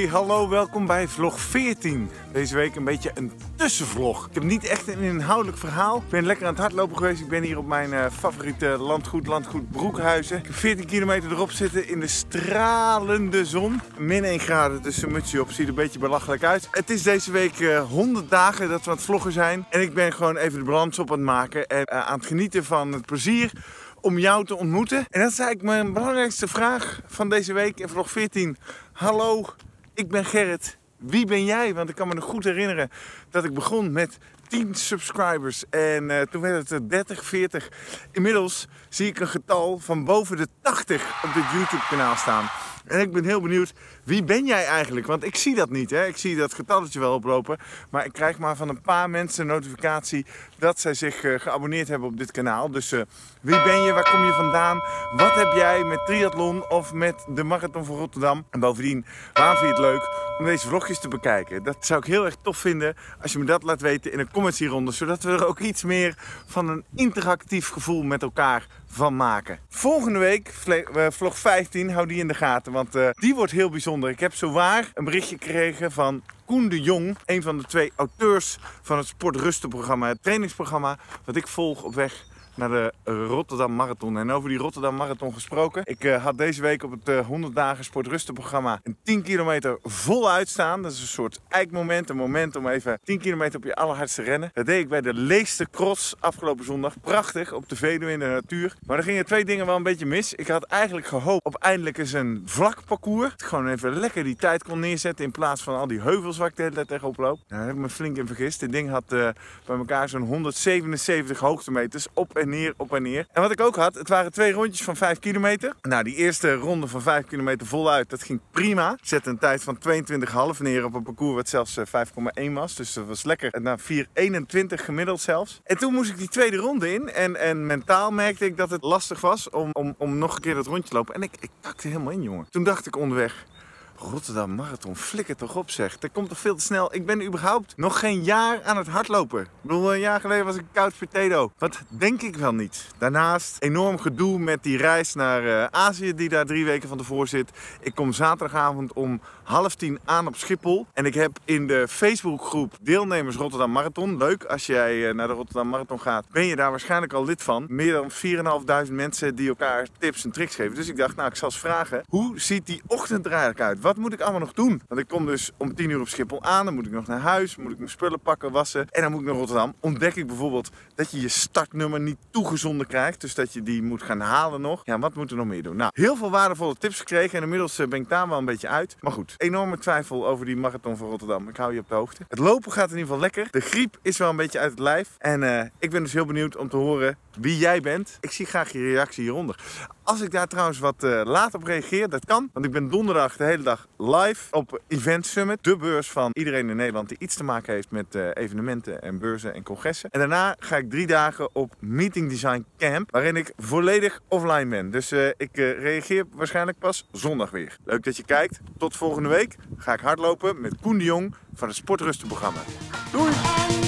Hallo, welkom bij vlog 14. Deze week een beetje een tussenvlog. Ik heb niet echt een inhoudelijk verhaal. Ik ben lekker aan het hardlopen geweest. Ik ben hier op mijn favoriete landgoed Broekhuizen. Ik heb 14 kilometer erop zitten in de stralende zon. Min 1 graden, dus een mutsje op. Ziet er een beetje belachelijk uit. Het is deze week 100 dagen dat we aan het vloggen zijn. En ik ben gewoon even de balans op aan het maken. En aan het genieten van het plezier om jou te ontmoeten. En dat is eigenlijk mijn belangrijkste vraag van deze week in vlog 14. Hallo, ik ben Gerrit. Wie ben jij? Want ik kan me nog goed herinneren dat ik begon met 10 subscribers en toen werd het 30, 40. Inmiddels zie ik een getal van boven de 80 op dit YouTube kanaal staan. En ik ben heel benieuwd, wie ben jij eigenlijk? Want ik zie dat niet, hè? Ik zie dat getalletje wel oplopen. Maar ik krijg maar van een paar mensen een notificatie dat zij zich geabonneerd hebben op dit kanaal. Dus wie ben je? Waar kom je vandaan? Wat heb jij met triathlon of met de Marathon van Rotterdam? En bovendien, waarom vind je het leuk om deze vlogjes te bekijken? Dat zou ik heel erg tof vinden als je me dat laat weten in een comments hieronder. Zodat we er ook iets meer van een interactief gevoel met elkaar van maken. Volgende week, vlog 15, hou die in de gaten, want die wordt heel bijzonder. Ik heb zowaar een berichtje gekregen van Koen de Jong, een van de 2 auteurs van het Sportrusten-programma, het trainingsprogramma dat ik volg op weg naar de Rotterdam Marathon. En over die Rotterdam Marathon gesproken. Ik had deze week op het 100 dagen sportrustenprogramma een 10 kilometer voluit staan. Dat is een soort eikmoment, een moment om even 10 kilometer op je allerhardste rennen. Dat deed ik bij de Leester Cross afgelopen zondag. Prachtig, op de Veluwe in de natuur. Maar er gingen 2 dingen wel een beetje mis. Ik had eigenlijk gehoopt op eindelijk eens een vlak parcours. Dat ik gewoon even lekker die tijd kon neerzetten in plaats van al die heuvels waar ik de hele tijd tegenop loop. Nou, daar heb ik me flink in vergist. Dit ding had bij elkaar zo'n 177 hoogtemeters op en neer, op en neer. En wat ik ook had, het waren 2 rondjes van 5 kilometer. Nou, die eerste ronde van 5 kilometer voluit, dat ging prima. Ik zette een tijd van 22,5 neer op een parcours wat zelfs 5,1 was. Dus dat was lekker. Na 4,21 gemiddeld zelfs. En toen moest ik die tweede ronde in. En mentaal merkte ik dat het lastig was om nog een keer dat rondje te lopen. En ik takte helemaal in, jongen. Toen dacht ik onderweg, Rotterdam Marathon, flikker toch op zeg. Dat komt toch veel te snel. Ik ben überhaupt nog geen jaar aan het hardlopen. Ik bedoel, een jaar geleden was ik een couch potato. Wat denk ik wel niet. Daarnaast enorm gedoe met die reis naar Azië die daar 3 weken van tevoren zit. Ik kom zaterdagavond om 9:30 aan op Schiphol. En ik heb in de Facebookgroep deelnemers Rotterdam Marathon. Leuk, als jij naar de Rotterdam Marathon gaat, ben je daar waarschijnlijk al lid van. Meer dan 4.500 mensen die elkaar tips en tricks geven. Dus ik dacht, nou, ik zal eens vragen, hoe ziet die ochtend er eigenlijk uit? Wat moet ik allemaal nog doen? Want ik kom dus om 10 uur op Schiphol aan. Dan moet ik nog naar huis. Moet ik mijn spullen pakken, wassen. En dan moet ik naar Rotterdam. Ontdek ik bijvoorbeeld dat je je startnummer niet toegezonden krijgt. Dus dat je die moet gaan halen nog. Ja, wat moet er nog meer doen? Nou, heel veel waardevolle tips gekregen. En inmiddels ben ik daar wel een beetje uit. Maar goed, enorme twijfel over die Marathon van Rotterdam. Ik hou je op de hoogte. Het lopen gaat in ieder geval lekker. De griep is wel een beetje uit het lijf. En ik ben dus heel benieuwd om te horen wie jij bent. Ik zie graag je reactie hieronder. Als ik daar trouwens wat later op reageer, dat kan. Want ik ben donderdag de hele dag live op Event Summit. De beurs van iedereen in Nederland die iets te maken heeft met evenementen en beurzen en congressen. En daarna ga ik 3 dagen op Meeting Design Camp. Waarin ik volledig offline ben. Dus ik reageer waarschijnlijk pas zondag weer. Leuk dat je kijkt. Tot volgende week ga ik hardlopen met Koen de Jong van het Sportrustenprogramma. Doei!